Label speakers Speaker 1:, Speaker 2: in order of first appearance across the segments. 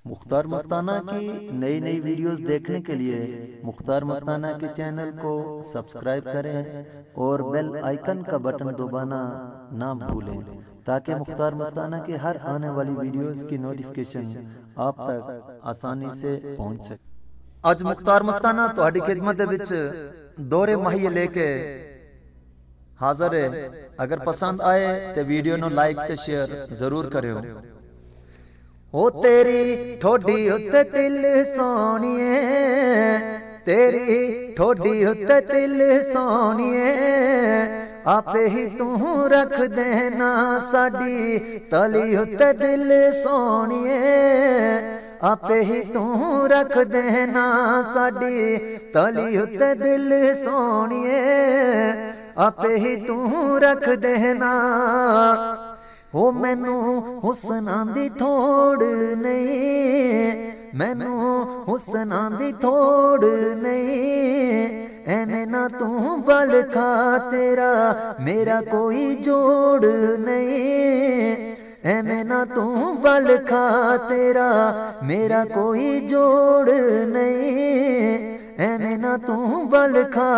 Speaker 1: मुख्तार मस्ताना की नई नई वीडियोस देखने के लिए मुख्तार मस्ताना के चैनल को सब्सक्राइब करें और बेल आइकन का बटन दबाना ना भूलें ताकि मुख्तार मस्ताना की हर आने वाली वीडियोस की नोटिफिकेशन आप तक आसानी से पहुंच सके।
Speaker 2: आज मुख्तार मस्ताना तुहाडी खिदमत दे विच दोहरे माहिए लेके हाजिर है। अगर पसंद आए तो वीडियो नो लाइक ते शेयर जरूर करियो। ओ तेरी ठोडी उत्ते तिल सोनिए, तेरी ठोडी उत्ते तिल सोनिए, आपे ही तू रख देना साडी तली उत्ते दिल सोनिए, आपे ही तू रख देना साडी तली उत्ते दिल सोनिए, आपे ही तू रख देना। हो मैनू हुस्नां दी थोड़ नहीं, मैनू हुस्नां दी थोड़ नहीं, ऐने ना तू बल खा तेरा मेरा कोई जोड़ नहीं, ऐने ना तू बल खा तेरा मेरा कोई जोड़ नहीं, ऐने ना तू बल खा।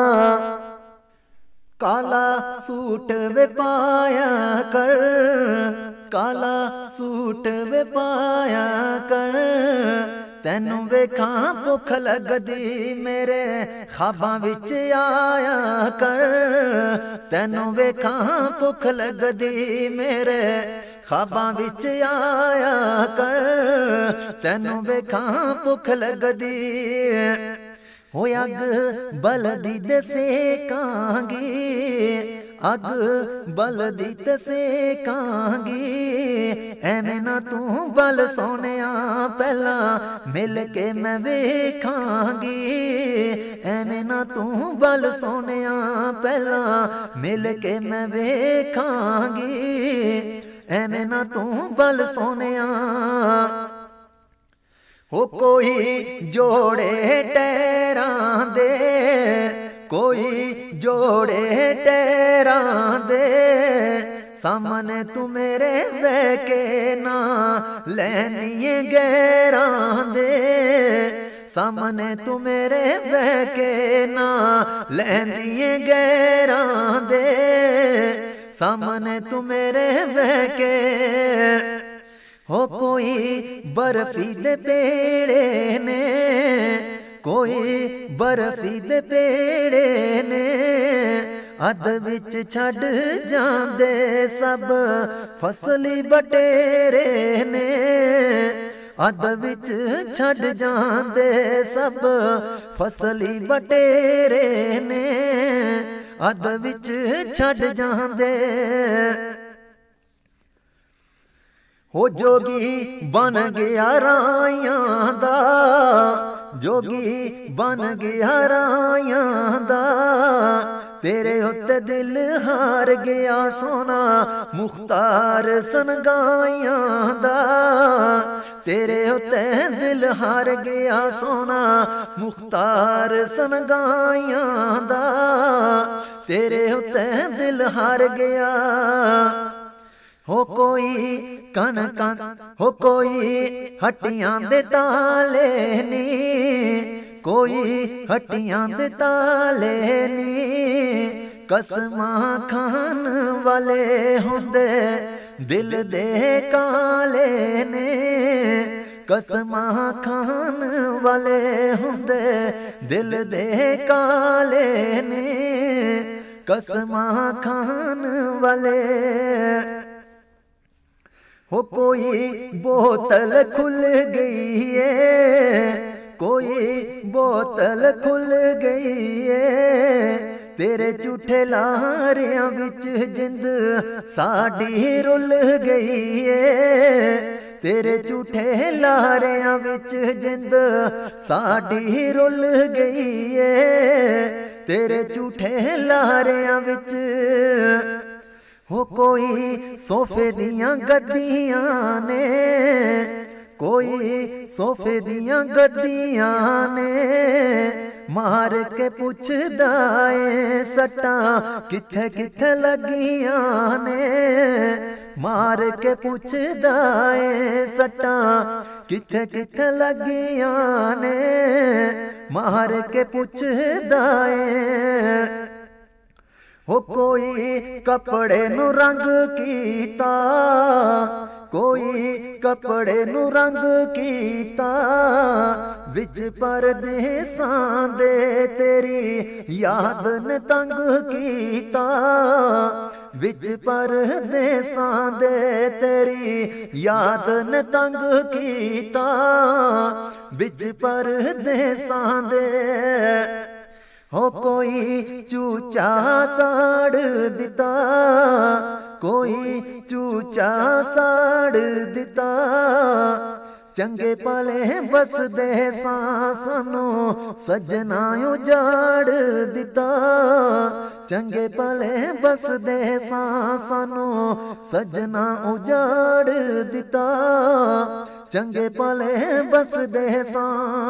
Speaker 2: काला सूट वे पाया कर, काला सूट वे पाया कर, तैनू वेखां भुख लगदी मेरे ख्वाबां विच आया कर, तैनू वेखां भुख लगदी मेरे ख्वाबां विच आया कर, तैनू वेखां भुख लगदी। हो अग बलदी ते सेकांगी, अग बलदी ते सेकांगी, ऐवें ना तू बल सोनिया पहला मिल के मैं वेखांगी, ऐवें ना तू बल सोनिया पहला मिल के मैं वेखांगी, ऐवें ना तू बल सोनिया। हो कोई जोड़े टैरां दे, कोई जोड़े टैरां दे, सामने तू मेरे बह के ना लैनिए गैरां दे, सामने तू मेरे बह के ना लैनिए गैरां दे, सामने तू मेरे बह के। हो कोई बर्फी दे पेड़े ने, कोई बर्फी दे पेड़े ने, अध विच छड़ जांदे सब फसली बटेरे ने, अध विच छड़ जांदे सब फसली बटेरे ने, अध विच छड़ जांदे। हो जोगी बन गया रायां दा, जोगी बन गया रायां दा, तेरे उत्ते दिल हार गया सोना मुख्तार सनगायां दा, तेरे उत्ते दिल हार गया सोना मुख्तार सनगायां दा, तेरे उत्ते दिल हार गया। हो कोई कन कन, हो कोई हट्टियां दे ताले नी, कोई हट्टियां दे ताले नी, कसमां खान वाले हुंदे दिल दे काले ने, कसमां खान वाले हुंदे दिल दे काले ने, कसमां खान वाले। हो कोई बोतल खुल गई है, कोई बोतल खुल गई है, तेरे झूठे लारियां विच जिंद साडी रुल गई है, तेरे झूठे लारियां विच जिंद साडी रुल गई है, तेरे झूठे लारियां विच। हो कोई सोफे दियां गद्दियां ने, कोई सोफे दियां गद्दियां ने, मार के पुछदा ए सट्टा किथे किथे लगियां ने, मार के पुछदा ए सट्टा किथे किथे लगिया ने मार के पुछदा है हो कोई कपड़े नु रंग कीता कोई कपड़े नु रंग कीता विच परदेसां दे तेरी याद ने तंग कीता विच परदेसां दे तेरी याद ने तंग कीता विच परदेसां दे हो कोई चूचा साड़ दिता कोई चूचा साड़ दिता चंगे पले बस दे सासनो सजना उजाड़ दिता चंगे पले बस दे सासनो सजना उजाड़ दिता चंगे पले बस दे सा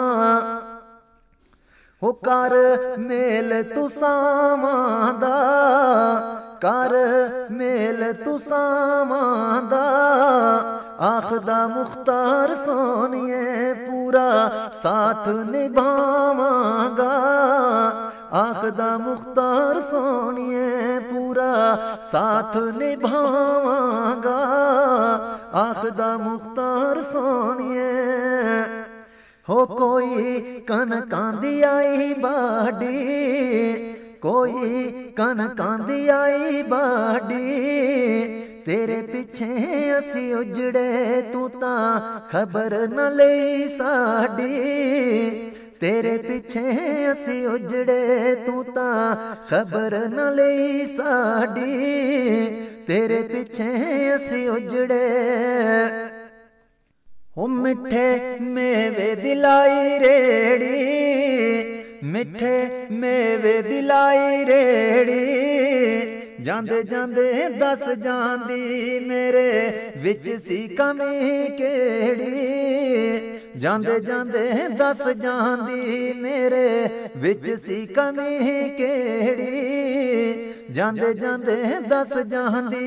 Speaker 2: हो कर मेल तू सामांदा कर मेल तू सामांदा आखदा मुख्तार सोनिए पूरा साथ निभावांगा आखदा मुख्तार सोनिए पूरा साथ निभावांगा आखदा मुख्तार सोनिए हो कोई कनकां दी आई बाडी कोई कनकां दी आई बाडी तेरे पिछे असी उजड़े तू तां खबर न लई साडी तेरे पिछे असी उजड़े तू तां खबर न लई साडी तेरे पिछे असी उजड़े हो मिठे मेवे दिलाई रेड़ी मिठे मेवे दिलाई रेड़ी जांदे जांदे दस जांदी मेरे विच सी कमी केड़ी जांदे जांदे दस जांदी मेरे विच सी कमी केड़ी जांदे जांदे दस जांदी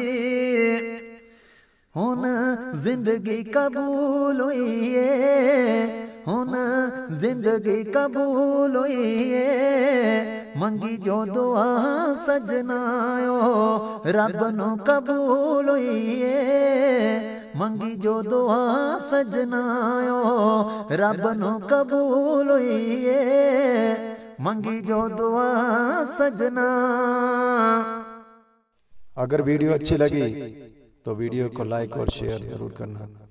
Speaker 2: हुन जिंदगी कबूल हुई है हुन जिंदगी कबूल हुई है मंगी जो दुआ सजनायो रब नु कबूल हुई है मंगी जो दुआ सजनायो रब नु कबूल हुई है मंगी जो दुआ सजना।
Speaker 3: अगर वीडियो अच्छी लगी तो वीडियो को लाइक और शेयर जरूर करना।